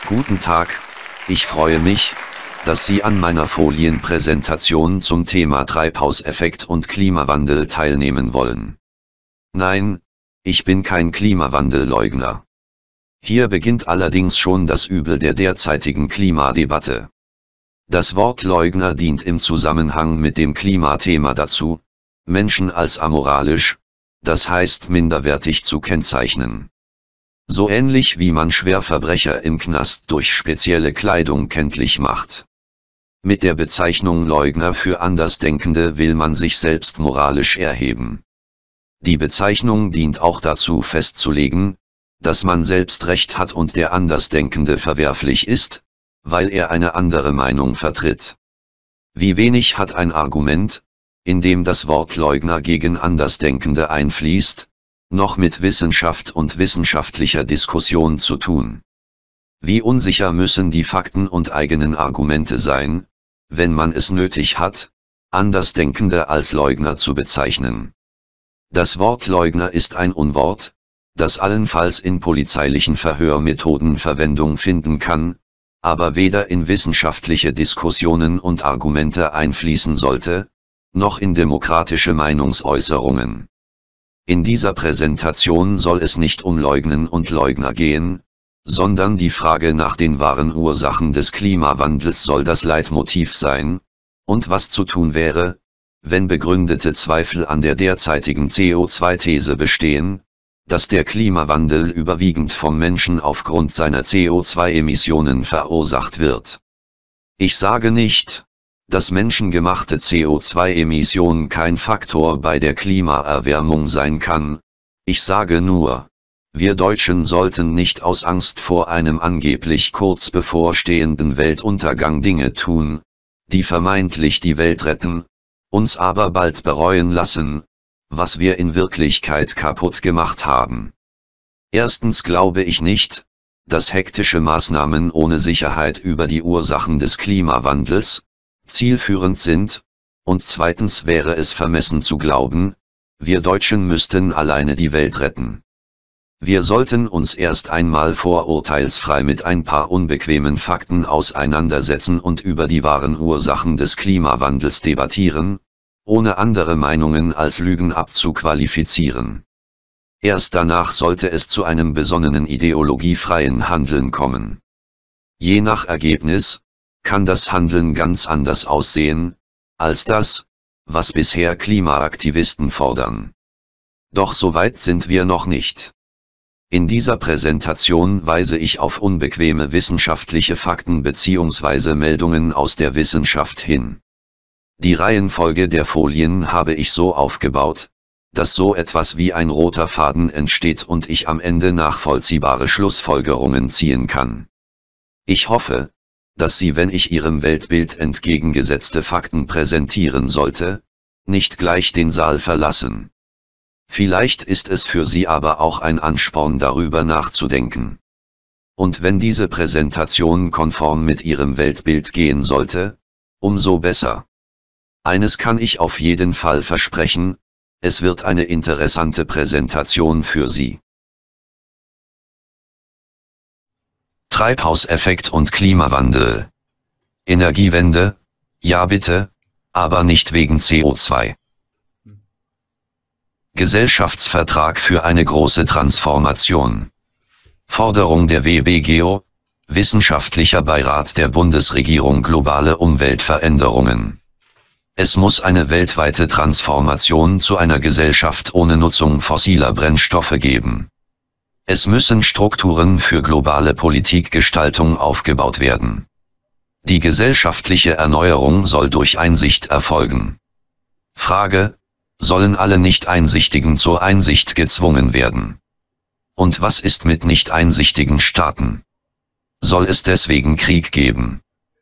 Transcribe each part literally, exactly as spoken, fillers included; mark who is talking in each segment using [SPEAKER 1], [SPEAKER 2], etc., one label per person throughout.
[SPEAKER 1] Guten Tag, ich freue mich, dass Sie an meiner Folienpräsentation zum Thema Treibhauseffekt und Klimawandel teilnehmen wollen. Nein, ich bin kein Klimawandelleugner. Hier beginnt allerdings schon das Übel der derzeitigen Klimadebatte. Das Wort Leugner dient im Zusammenhang mit dem Klimathema dazu, Menschen als amoralisch, das heißt minderwertig zu kennzeichnen. So ähnlich wie man Schwerverbrecher im Knast durch spezielle Kleidung kenntlich macht. Mit der Bezeichnung Leugner für Andersdenkende will man sich selbst moralisch erheben. Die Bezeichnung dient auch dazu festzulegen, dass man selbst Recht hat und der Andersdenkende verwerflich ist, weil er eine andere Meinung vertritt. Wie wenig hat ein Argument, in dem das Wort Leugner gegen Andersdenkende einfließt, noch mit Wissenschaft und wissenschaftlicher Diskussion zu tun. Wie unsicher müssen die Fakten und eigenen Argumente sein, wenn man es nötig hat, Andersdenkende als Leugner zu bezeichnen. Das Wort Leugner ist ein Unwort, das allenfalls in polizeilichen Verhörmethoden Verwendung finden kann, aber weder in wissenschaftliche Diskussionen und Argumente einfließen sollte, noch in demokratische Meinungsäußerungen. In dieser Präsentation soll es nicht um Leugnen und Leugner gehen, sondern die Frage nach den wahren Ursachen des Klimawandels soll das Leitmotiv sein, und was zu tun wäre, wenn begründete Zweifel an der derzeitigen C O zwei These bestehen, dass der Klimawandel überwiegend vom Menschen aufgrund seiner C O zwei Emissionen verursacht wird. Ich sage nicht, dass menschengemachte C O zwei Emission kein Faktor bei der Klimaerwärmung sein kann, ich sage nur, wir Deutschen sollten nicht aus Angst vor einem angeblich kurz bevorstehenden Weltuntergang Dinge tun, die vermeintlich die Welt retten, uns aber bald bereuen lassen, was wir in Wirklichkeit kaputt gemacht haben. Erstens glaube ich nicht, dass hektische Maßnahmen ohne Sicherheit über die Ursachen des Klimawandels zielführend sind, und zweitens wäre es vermessen zu glauben, wir Deutschen müssten alleine die Welt retten. Wir sollten uns erst einmal vorurteilsfrei mit ein paar unbequemen Fakten auseinandersetzen und über die wahren Ursachen des Klimawandels debattieren, ohne andere Meinungen als Lügen abzuqualifizieren. Erst danach sollte es zu einem besonnenen ideologiefreien Handeln kommen. Je nach Ergebnis kann das Handeln ganz anders aussehen, als das, was bisher Klimaaktivisten fordern. Doch so weit sind wir noch nicht. In dieser Präsentation weise ich auf unbequeme wissenschaftliche Fakten bzw. Meldungen aus der Wissenschaft hin. Die Reihenfolge der Folien habe ich so aufgebaut, dass so etwas wie ein roter Faden entsteht und ich am Ende nachvollziehbare Schlussfolgerungen ziehen kann. Ich hoffe, dass Sie, wenn ich Ihrem Weltbild entgegengesetzte Fakten präsentieren sollte, nicht gleich den Saal verlassen. Vielleicht ist es für Sie aber auch ein Ansporn, darüber nachzudenken. Und wenn diese Präsentation konform mit Ihrem Weltbild gehen sollte, umso besser. Eines kann ich auf jeden Fall versprechen, es wird eine interessante Präsentation für Sie. Treibhauseffekt und Klimawandel. Energiewende, ja bitte, aber nicht wegen C O zwei. Gesellschaftsvertrag für eine große Transformation. Forderung der W B G O, Wissenschaftlicher Beirat der Bundesregierung Globale Umweltveränderungen. Es muss eine weltweite Transformation zu einer Gesellschaft ohne Nutzung fossiler Brennstoffe geben. Es müssen Strukturen für globale Politikgestaltung aufgebaut werden. Die gesellschaftliche Erneuerung soll durch Einsicht erfolgen. Frage: Sollen alle Nicht-Einsichtigen zur Einsicht gezwungen werden? Und was ist mit nicht-einsichtigen Staaten? Soll es deswegen Krieg geben?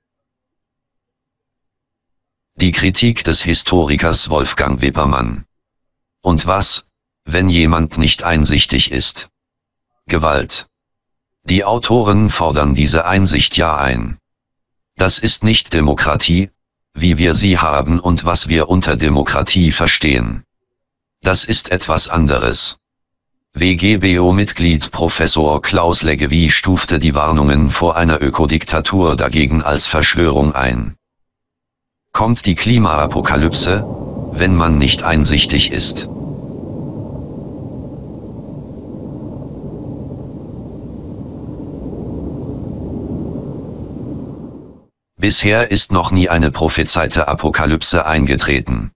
[SPEAKER 1] Die Kritik des Historikers Wolfgang Wippermann. Und was, wenn jemand nicht einsichtig ist? Gewalt. Die Autoren fordern diese Einsicht ja ein. Das ist nicht Demokratie, wie wir sie haben und was wir unter Demokratie verstehen. Das ist etwas anderes. W G B O-Mitglied Professor Klaus Leggevi stufte die Warnungen vor einer Ökodiktatur dagegen als Verschwörung ein. Kommt die Klimaapokalypse, wenn man nicht einsichtig ist? Bisher ist noch nie eine prophezeite Apokalypse eingetreten.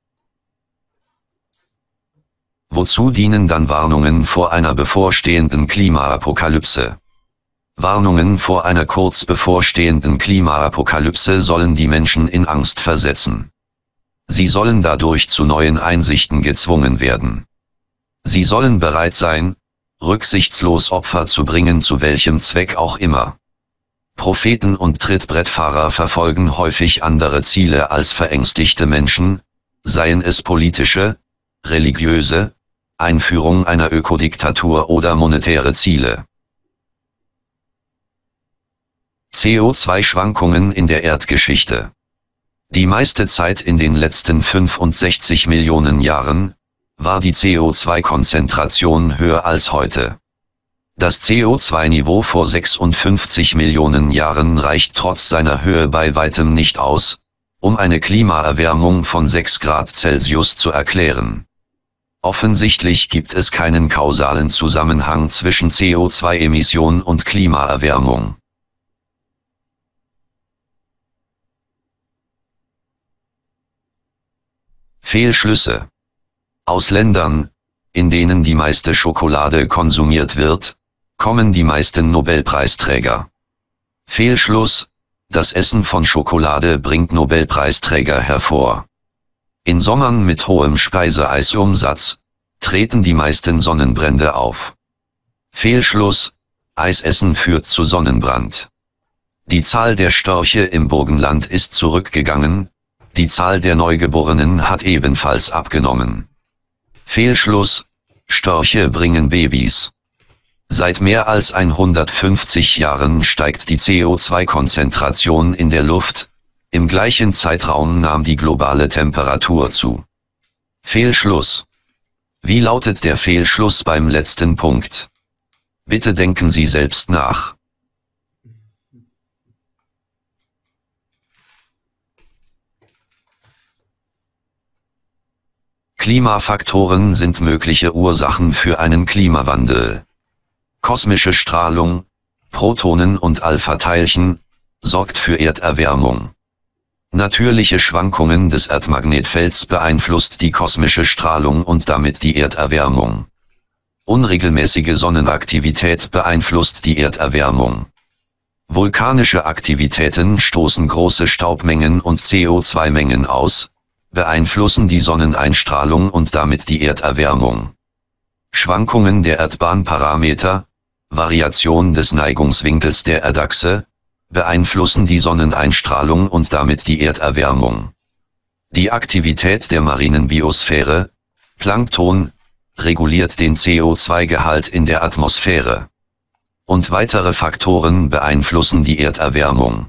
[SPEAKER 1] Wozu dienen dann Warnungen vor einer bevorstehenden Klimaapokalypse? Warnungen vor einer kurz bevorstehenden Klimaapokalypse sollen die Menschen in Angst versetzen. Sie sollen dadurch zu neuen Einsichten gezwungen werden. Sie sollen bereit sein, rücksichtslos Opfer zu bringen, zu welchem Zweck auch immer. Propheten und Trittbrettfahrer verfolgen häufig andere Ziele als verängstigte Menschen, seien es politische, religiöse, Einführung einer Ökodiktatur oder monetäre Ziele. C O zwei Schwankungen in der Erdgeschichte. Die meiste Zeit in den letzten fünfundsechzig Millionen Jahren war die C O zwei Konzentration höher als heute. Das C O zwei Niveau vor sechsundfünfzig Millionen Jahren reicht trotz seiner Höhe bei weitem nicht aus, um eine Klimaerwärmung von sechs Grad Celsius zu erklären. Offensichtlich gibt es keinen kausalen Zusammenhang zwischen C O zwei Emission und Klimaerwärmung. Fehlschlüsse. Aus Ländern, in denen die meiste Schokolade konsumiert wird, kommen die meisten Nobelpreisträger. Fehlschluss: Das Essen von Schokolade bringt Nobelpreisträger hervor. In Sommern mit hohem Speiseeisumsatz treten die meisten Sonnenbrände auf. Fehlschluss: Eisessen führt zu Sonnenbrand. Die Zahl der Störche im Burgenland ist zurückgegangen, die Zahl der Neugeborenen hat ebenfalls abgenommen. Fehlschluss: Störche bringen Babys. Seit mehr als hundertfünfzig Jahren steigt die C O zwei Konzentration in der Luft, im gleichen Zeitraum nahm die globale Temperatur zu. Fehlschluss. Wie lautet der Fehlschluss beim letzten Punkt? Bitte denken Sie selbst nach. Klimafaktoren sind mögliche Ursachen für einen Klimawandel. Kosmische Strahlung, Protonen und Alpha-Teilchen, sorgt für Erderwärmung. Natürliche Schwankungen des Erdmagnetfelds beeinflusst die kosmische Strahlung und damit die Erderwärmung. Unregelmäßige Sonnenaktivität beeinflusst die Erderwärmung. Vulkanische Aktivitäten stoßen große Staubmengen und C O zwei Mengen aus, beeinflussen die Sonneneinstrahlung und damit die Erderwärmung. Schwankungen der Erdbahnparameter, Variation des Neigungswinkels der Erdachse, beeinflussen die Sonneneinstrahlung und damit die Erderwärmung. Die Aktivität der marinen Biosphäre, Plankton, reguliert den C O zwei Gehalt in der Atmosphäre. Und weitere Faktoren beeinflussen die Erderwärmung.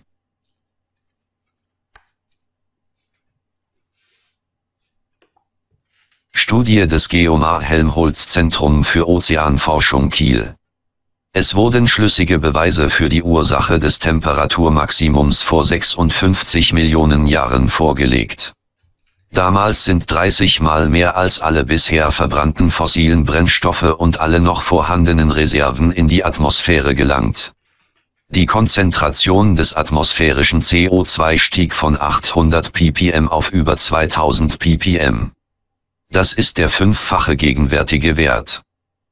[SPEAKER 1] Studie des Geomar-Helmholtz-Zentrum für Ozeanforschung Kiel. Es wurden schlüssige Beweise für die Ursache des Temperaturmaximums vor sechsundfünfzig Millionen Jahren vorgelegt. Damals sind dreißig Mal mehr als alle bisher verbrannten fossilen Brennstoffe und alle noch vorhandenen Reserven in die Atmosphäre gelangt. Die Konzentration des atmosphärischen C O zwei stieg von achthundert ppm auf über zweitausend ppm. Das ist der fünffache gegenwärtige Wert.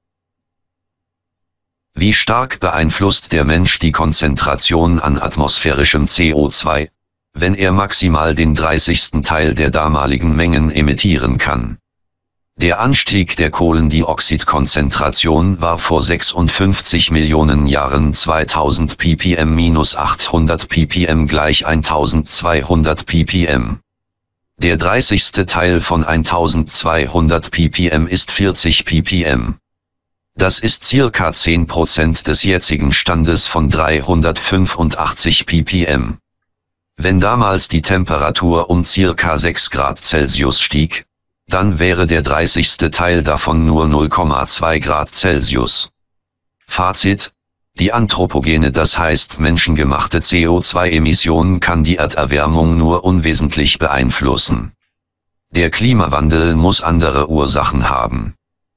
[SPEAKER 1] Wie stark beeinflusst der Mensch die Konzentration an atmosphärischem C O zwei, wenn er maximal den dreißigsten Teil der damaligen Mengen emittieren kann? Der Anstieg der Kohlendioxidkonzentration war vor sechsundfünfzig Millionen Jahren zweitausend ppm minus achthundert ppm gleich eintausendzweihundert ppm. Der dreißigste Teil von eintausendzweihundert ppm ist vierzig ppm. Das ist circa zehn Prozent des jetzigen Standes von dreihundertfünfundachtzig ppm. Wenn damals die Temperatur um circa sechs Grad Celsius stieg, dann wäre der dreißigste Teil davon nur null Komma zwei Grad Celsius. Fazit: Die anthropogene, das heißt menschengemachte C O zwei Emissionen kann die Erderwärmung nur unwesentlich beeinflussen. Der Klimawandel muss andere Ursachen haben.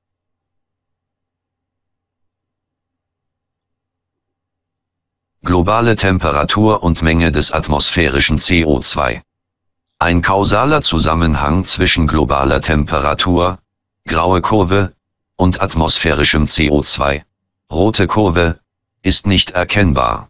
[SPEAKER 1] Globale Temperatur und Menge des atmosphärischen C O zwei. Ein kausaler Zusammenhang zwischen globaler Temperatur, graue Kurve, und atmosphärischem C O zwei, rote Kurve, ist nicht erkennbar.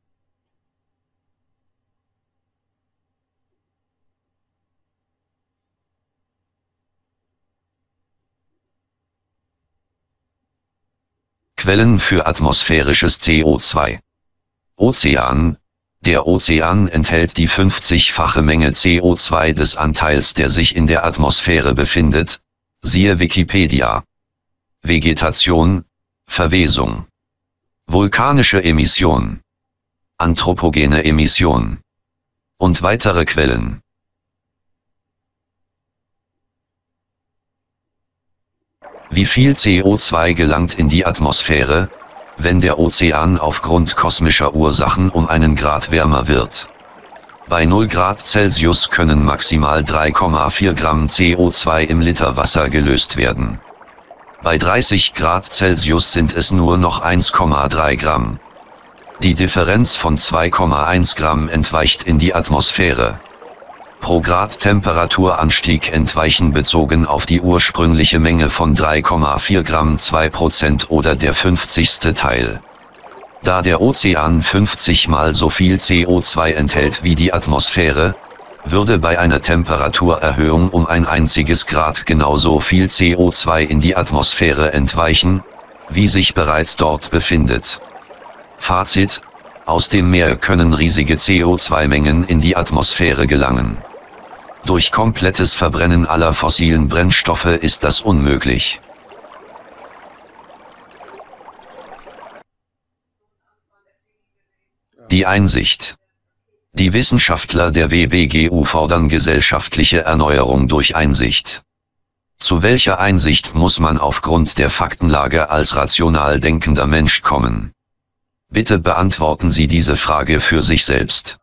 [SPEAKER 1] Quellen für atmosphärisches C O zwei. Ozean. Der Ozean enthält die fünfzigfache Menge C O zwei des Anteils, der sich in der Atmosphäre befindet, siehe Wikipedia. Vegetation, Verwesung, vulkanische Emission, anthropogene Emission und weitere Quellen. Wie viel C O zwei gelangt in die Atmosphäre, wenn der Ozean aufgrund kosmischer Ursachen um einen Grad wärmer wird? Bei null Grad Celsius können maximal drei Komma vier Gramm C O zwei im Liter Wasser gelöst werden. Bei dreißig Grad Celsius sind es nur noch eins Komma drei Gramm. Die Differenz von zwei Komma eins Gramm entweicht in die Atmosphäre. Pro Grad Temperaturanstieg entweichen bezogen auf die ursprüngliche Menge von drei Komma vier Gramm zwei Prozent oder der fünfzigste Teil. Da der Ozean fünfzig mal so viel C O zwei enthält wie die Atmosphäre, würde bei einer Temperaturerhöhung um ein einziges Grad genauso viel C O zwei in die Atmosphäre entweichen, wie sich bereits dort befindet. Fazit: Aus dem Meer können riesige C O zwei Mengen in die Atmosphäre gelangen. Durch komplettes Verbrennen aller fossilen Brennstoffe ist das unmöglich. Die Einsicht. Die Wissenschaftler der W B G U fordern gesellschaftliche Erneuerung durch Einsicht. Zu welcher Einsicht muss man aufgrund der Faktenlage als rational denkender Mensch kommen? Bitte beantworten Sie diese Frage für sich selbst.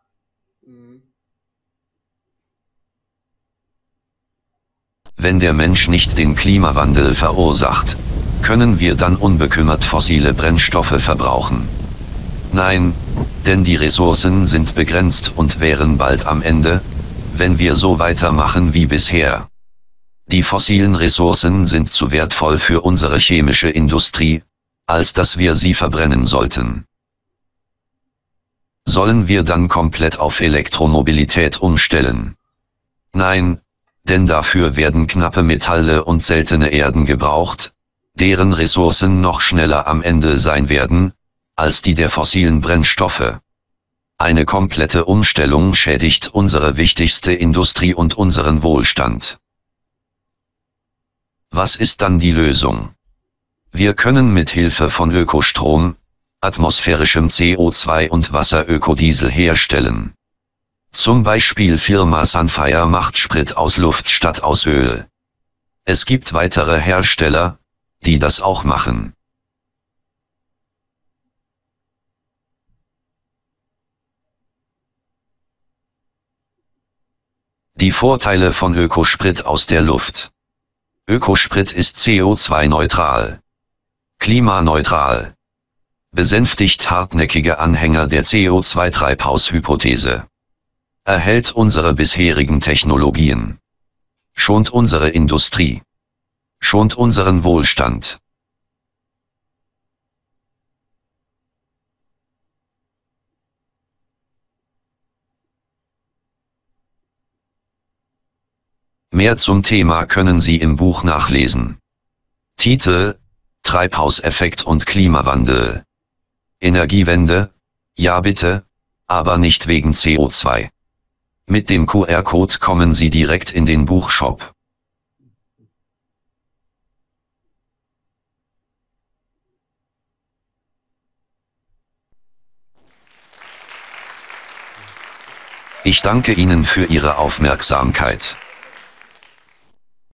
[SPEAKER 1] Wenn der Mensch nicht den Klimawandel verursacht, können wir dann unbekümmert fossile Brennstoffe verbrauchen? Nein, denn die Ressourcen sind begrenzt und wären bald am Ende, wenn wir so weitermachen wie bisher. Die fossilen Ressourcen sind zu wertvoll für unsere chemische Industrie, als dass wir sie verbrennen sollten. Sollen wir dann komplett auf Elektromobilität umstellen? Nein, denn dafür werden knappe Metalle und seltene Erden gebraucht, deren Ressourcen noch schneller am Ende sein werden, als die der fossilen Brennstoffe. Eine komplette Umstellung schädigt unsere wichtigste Industrie und unseren Wohlstand. Was ist dann die Lösung? Wir können mit Hilfe von Ökostrom, atmosphärischem C O zwei und Wasser-Ökodiesel herstellen. Zum Beispiel Firma Sunfire macht Sprit aus Luft statt aus Öl. Es gibt weitere Hersteller, die das auch machen. Die Vorteile von Ökosprit aus der Luft. Ökosprit ist C O zwei neutral, klimaneutral, besänftigt hartnäckige Anhänger der C O zwei Treibhaushypothese, erhält unsere bisherigen Technologien, schont unsere Industrie, schont unseren Wohlstand. Mehr zum Thema können Sie im Buch nachlesen. Titel: Treibhauseffekt und Klimawandel. Energiewende? Ja bitte, aber nicht wegen C O zwei. Mit dem Q R-Code kommen Sie direkt in den Buchshop. Ich danke Ihnen für Ihre Aufmerksamkeit.